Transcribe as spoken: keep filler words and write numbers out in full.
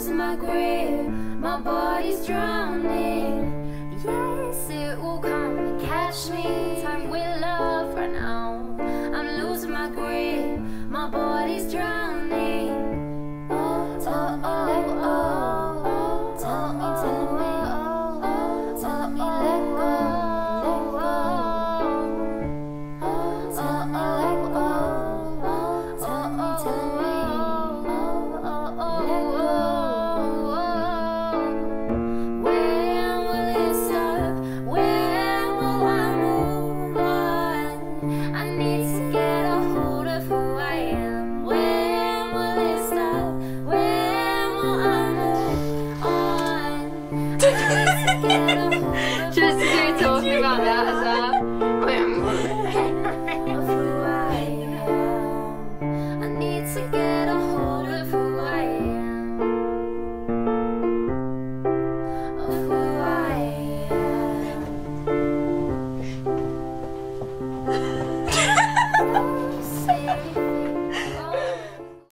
losing my grip, my body's drowning. Yes, it will come and catch me. Time will love right now.